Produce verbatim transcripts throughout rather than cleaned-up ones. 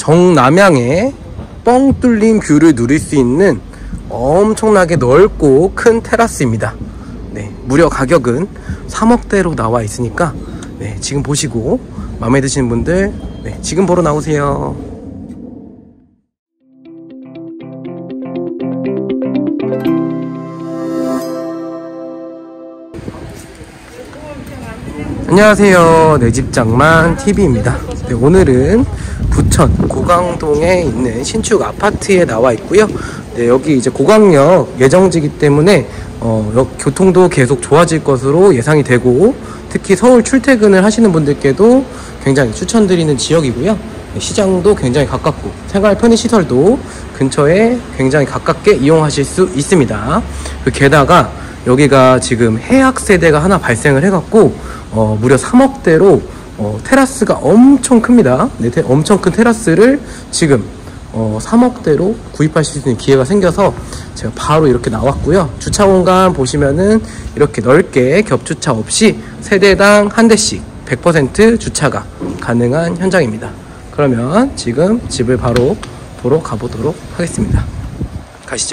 정남향의 뻥 뚫린 뷰를 누릴 수 있는 엄청나게 넓고 큰 테라스입니다. 네, 무려 가격은 삼억대로 나와 있으니까 네, 지금 보시고 마음에 드시는 분들 네, 지금 보러 나오세요. 안녕하세요, 내집장만 티비입니다. 네, 오늘은 부천 고강동에 있는 신축 아파트에 나와 있고요. 네, 여기 이제 고강역 예정지기 때문에 어, 교통도 계속 좋아질 것으로 예상이 되고, 특히 서울 출퇴근을 하시는 분들께도 굉장히 추천드리는 지역이고요. 네, 시장도 굉장히 가깝고 생활 편의시설도 근처에 굉장히 가깝게 이용하실 수 있습니다. 게다가 여기가 지금 해약 세대가 하나 발생을 해갖고 어, 무려 삼억대로 어, 테라스가 엄청 큽니다. 네, 테, 엄청 큰 테라스를 지금 어, 삼억대로 구입하실 수 있는 기회가 생겨서 제가 바로 이렇게 나왔고요. 주차 공간 보시면은 이렇게 넓게 겹주차 없이 세대당 한 대씩 백 퍼센트 주차가 가능한 현장입니다. 그러면 지금 집을 바로 보러 가보도록 하겠습니다. 가시죠.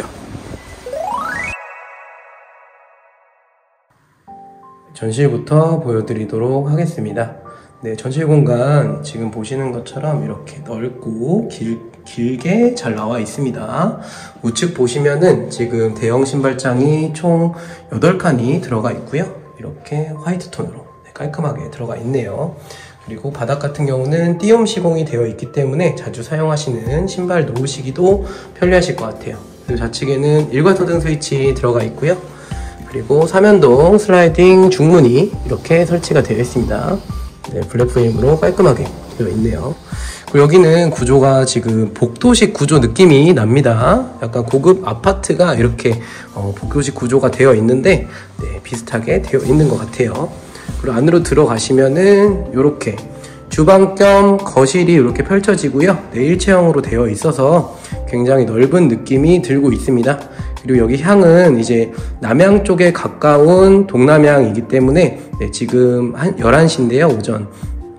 전실부터 보여드리도록 하겠습니다. 네, 전실 공간 지금 보시는 것처럼 이렇게 넓고 길, 길게 잘 나와 있습니다. 우측 보시면은 지금 대형 신발장이 총 여덟 칸이 들어가 있고요. 이렇게 화이트 톤으로 네, 깔끔하게 들어가 있네요. 그리고 바닥 같은 경우는 띄움 시공이 되어 있기 때문에 자주 사용하시는 신발 놓으시기도 편리하실 것 같아요. 그리고 좌측에는 일괄소등 스위치 들어가 있고요. 그리고 삼연동 슬라이딩 중문이 이렇게 설치가 되어 있습니다. 네, 블랙프레임으로 깔끔하게 되어 있네요. 그리고 여기는 구조가 지금 복도식 구조 느낌이 납니다. 약간 고급 아파트가 이렇게 어, 복도식 구조가 되어 있는데 네, 비슷하게 되어 있는 것 같아요. 그리고 안으로 들어가시면은 이렇게 주방 겸 거실이 이렇게 펼쳐지고요. 네, 일체형으로 되어 있어서 굉장히 넓은 느낌이 들고 있습니다. 그리고 여기 향은 이제 남향 쪽에 가까운 동남향이기 때문에 네, 지금 한 열한 시인데요, 오전.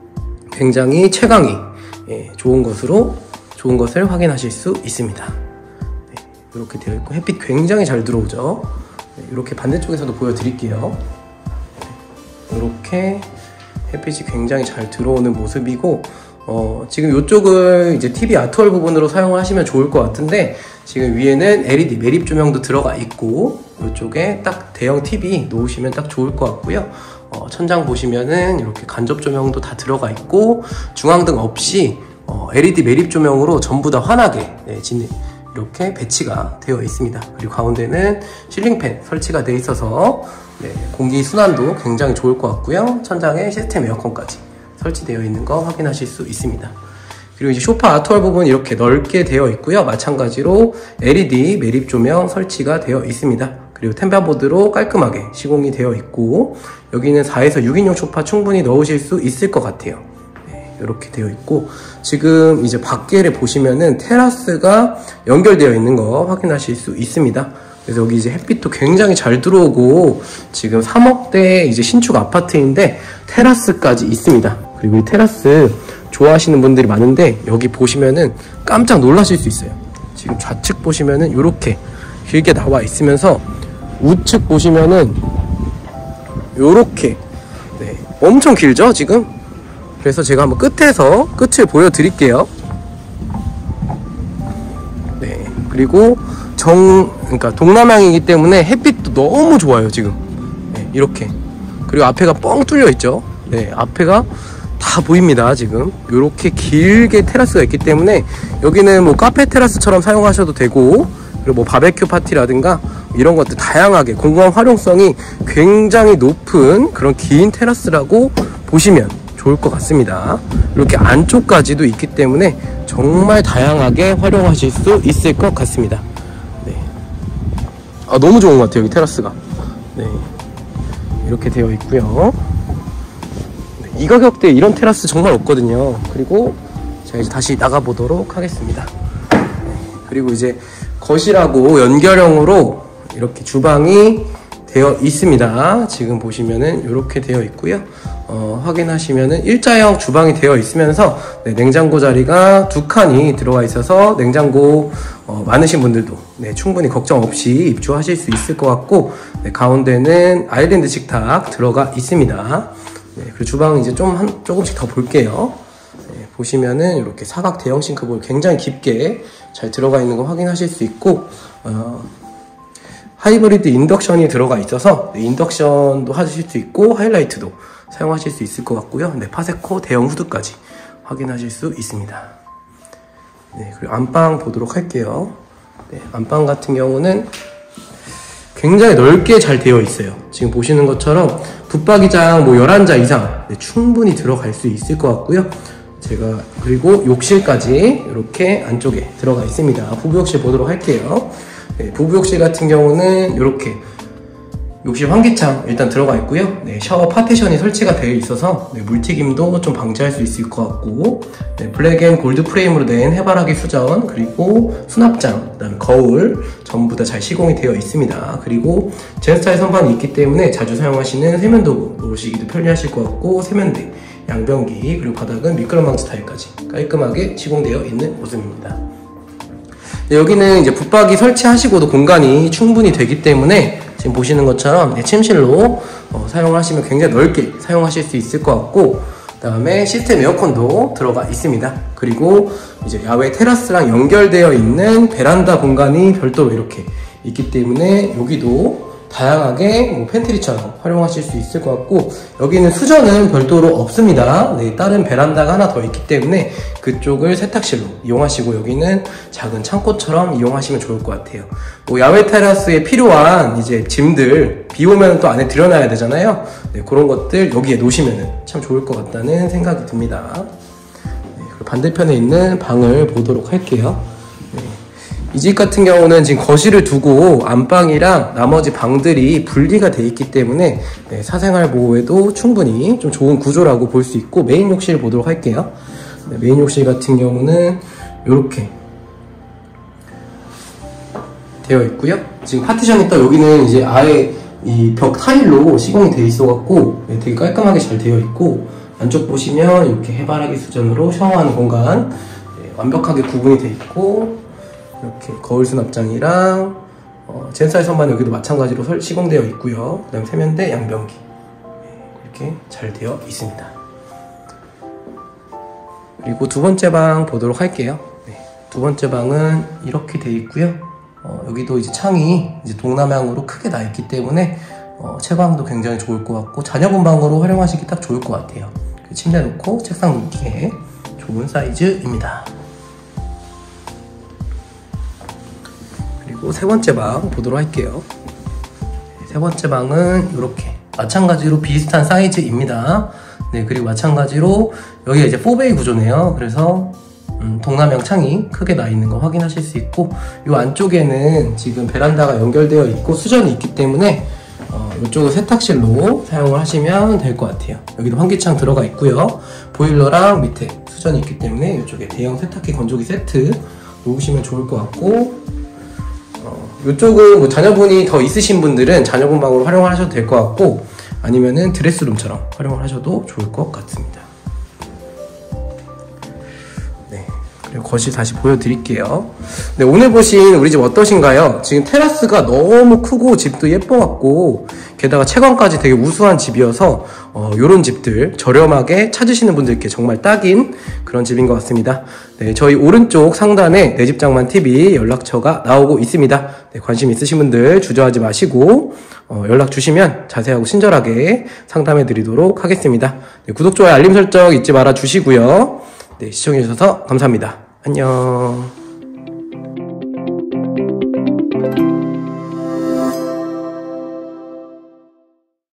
굉장히 채광이 예, 좋은 것으로 좋은 것을 확인하실 수 있습니다. 네, 이렇게 되어 있고 햇빛 굉장히 잘 들어오죠. 네, 이렇게 반대쪽에서도 보여드릴게요. 네, 이렇게 햇빛이 굉장히 잘 들어오는 모습이고, 어, 지금 이쪽을 이제 티비 아트월 부분으로 사용을 하시면 좋을 것 같은데, 지금 위에는 엘이디 매립 조명도 들어가 있고, 이쪽에 딱 대형 티비 놓으시면 딱 좋을 것 같고요. 어, 천장 보시면은 이렇게 간접 조명도 다 들어가 있고, 중앙등 없이 어, 엘이디 매립 조명으로 전부 다 환하게 네, 진행, 이렇게 배치가 되어 있습니다. 그리고 가운데는 실링팬 설치가 되어 있어서 네, 공기 순환도 굉장히 좋을 것 같고요. 천장에 시스템 에어컨까지 설치되어 있는 거 확인하실 수 있습니다. 그리고 이제 소파 아트월 부분 이렇게 넓게 되어 있고요. 마찬가지로 엘이디 매립 조명 설치가 되어 있습니다. 그리고 템바보드로 깔끔하게 시공이 되어 있고, 여기는 사에서 육 인용 소파 충분히 넣으실 수 있을 것 같아요. 네, 이렇게 되어 있고, 지금 이제 밖에를 보시면은 테라스가 연결되어 있는 거 확인하실 수 있습니다. 그래서 여기 이제 햇빛도 굉장히 잘 들어오고, 지금 삼억대 이제 신축 아파트인데 테라스까지 있습니다. 그리고 이 테라스 좋아하시는 분들이 많은데, 여기 보시면은 깜짝 놀라실 수 있어요. 지금 좌측 보시면은 이렇게 길게 나와 있으면서 우측 보시면은 요렇게 네, 엄청 길죠 지금. 그래서 제가 한번 끝에서 끝을 보여드릴게요. 네, 그리고 정 그러니까 동남향이기 때문에 햇빛도 너무 좋아요 지금. 네, 이렇게. 그리고 앞에가 뻥 뚫려 있죠. 네, 앞에가 다 보입니다 지금. 요렇게 길게 테라스가 있기 때문에 여기는 뭐 카페 테라스처럼 사용하셔도 되고, 그리고 뭐 바베큐 파티라든가 이런 것들 다양하게 공간 활용성이 굉장히 높은 그런 긴 테라스라고 보시면 좋을 것 같습니다. 이렇게 안쪽까지도 있기 때문에 정말 다양하게 활용하실 수 있을 것 같습니다. 네. 아, 너무 좋은 것 같아요 여기 테라스가. 네. 이렇게 되어 있고요. 네, 이 가격대에 이런 테라스 정말 없거든요. 그리고 제가 이제 다시 나가 보도록 하겠습니다. 네. 그리고 이제 거실하고 연결형으로 이렇게 주방이 되어 있습니다. 지금 보시면은 이렇게 되어 있고요. 어, 확인하시면은 일자형 주방이 되어 있으면서 네, 냉장고 자리가 두 칸이 들어가 있어서 냉장고 어, 많으신 분들도 네, 충분히 걱정 없이 입주하실 수 있을 것 같고, 네, 가운데는 아일랜드 식탁 들어가 있습니다. 네, 그리고 주방은 이제 좀 한, 조금씩 더 볼게요. 네, 보시면은 이렇게 사각 대형 싱크볼 굉장히 깊게 잘 들어가 있는 거 확인하실 수 있고, 어, 하이브리드 인덕션이 들어가 있어서 네, 인덕션도 하실 수 있고 하이라이트도 사용하실 수 있을 것 같고요. 네, 파세코 대형 후드까지 확인하실 수 있습니다. 네, 그리고 안방 보도록 할게요. 네, 안방 같은 경우는 굉장히 넓게 잘 되어 있어요. 지금 보시는 것처럼 붙박이장 뭐 열한 자 이상 네, 충분히 들어갈 수 있을 것 같고요. 제가 그리고 욕실까지 이렇게 안쪽에 들어가 있습니다. 부부욕실 보도록 할게요. 네, 부부욕실 같은 경우는 이렇게 욕실 환기창 일단 들어가 있고요. 네, 샤워 파티션이 설치가 되어 있어서 네, 물튀김도 좀 방지할 수 있을 것 같고, 네, 블랙 앤 골드 프레임으로 된 해바라기 수전, 그리고 수납장, 그다음에 거울 전부 다 잘 시공이 되어 있습니다. 그리고 젠스타일 선반이 있기 때문에 자주 사용하시는 세면도구 놓으시기도 편리하실 것 같고, 세면대, 양변기, 그리고 바닥은 미끄럼 방지 타일까지 깔끔하게 시공되어 있는 모습입니다. 네, 여기는 이제 붙박이 설치하시고도 공간이 충분히 되기 때문에 지금 보시는 것처럼 네, 침실로 어, 사용하시면 굉장히 넓게 사용하실 수 있을 것 같고, 그 다음에 시스템 에어컨도 들어가 있습니다. 그리고 이제 야외 테라스랑 연결되어 있는 베란다 공간이 별도로 이렇게 있기 때문에 여기도 다양하게 뭐 팬트리처럼 활용하실 수 있을 것 같고, 여기는 수전은 별도로 없습니다. 네, 다른 베란다가 하나 더 있기 때문에 그쪽을 세탁실로 이용하시고 여기는 작은 창고처럼 이용하시면 좋을 것 같아요. 뭐 야외 테라스에 필요한 이제 짐들 비 오면 또 안에 들여놔야 되잖아요. 네, 그런 것들 여기에 놓으시면 참 좋을 것 같다는 생각이 듭니다. 네, 그리고 반대편에 있는 방을 보도록 할게요. 네. 이 집 같은 경우는 지금 거실을 두고 안방이랑 나머지 방들이 분리가 돼 있기 때문에 네, 사생활 보호에도 충분히 좀 좋은 구조라고 볼 수 있고, 메인 욕실 보도록 할게요. 네, 메인 욕실 같은 경우는 이렇게 되어 있고요. 지금 파티션이 또 여기는 이제 아예 이 벽 타일로 시공이 되어 있어 갖고 네, 되게 깔끔하게 잘 되어 있고, 안쪽 보시면 이렇게 해바라기 수전으로 샤워하는 공간 네, 완벽하게 구분이 되어 있고, 이렇게 거울 수납장이랑 어, 젠스타일 선반 여기도 마찬가지로 설, 시공되어 있고요. 그 다음 세면대, 양변기 이렇게 잘 되어 있습니다. 그리고 두 번째 방 보도록 할게요. 네, 두 번째 방은 이렇게 되어 있고요. 어, 여기도 이제 창이 이제 동남향으로 크게 나 있기 때문에 어, 채광도 굉장히 좋을 것 같고 자녀분 방으로 활용하시기 딱 좋을 것 같아요. 침대 놓고 책상 놓기에 좋은 사이즈입니다. 그리고 세 번째 방 보도록 할게요. 세 번째 방은 이렇게 마찬가지로 비슷한 사이즈입니다. 네, 그리고 마찬가지로 여기가 이제 포베이 구조네요. 그래서 음, 동남향 창이 크게 나 있는 거 확인하실 수 있고, 이 안쪽에는 지금 베란다가 연결되어 있고 수전이 있기 때문에 어, 이쪽을 세탁실로 사용을 하시면 될 것 같아요. 여기도 환기창 들어가 있고요. 보일러랑 밑에 수전이 있기 때문에 이쪽에 대형 세탁기 건조기 세트 놓으시면 좋을 것 같고, 어, 이쪽은 뭐 자녀분이 더 있으신 분들은 자녀분 방으로 활용을 하셔도 될 것 같고, 아니면은 드레스룸처럼 활용을 하셔도 좋을 것 같습니다. 네, 그리고 거실 다시 보여드릴게요. 네, 오늘 보신 우리 집 어떠신가요? 지금 테라스가 너무 크고 집도 예뻐갖고 게다가 채광까지 되게 우수한 집이어서 어, 요런 집들 저렴하게 찾으시는 분들께 정말 딱인 그런 집인 것 같습니다. 네, 저희 오른쪽 상단에 내집장만티비 연락처가 나오고 있습니다. 네, 관심 있으신 분들 주저하지 마시고 어, 연락 주시면 자세하고 친절하게 상담해 드리도록 하겠습니다. 네, 구독, 좋아요, 알림 설정 잊지 말아 주시고요. 네, 시청해 주셔서 감사합니다. 안녕.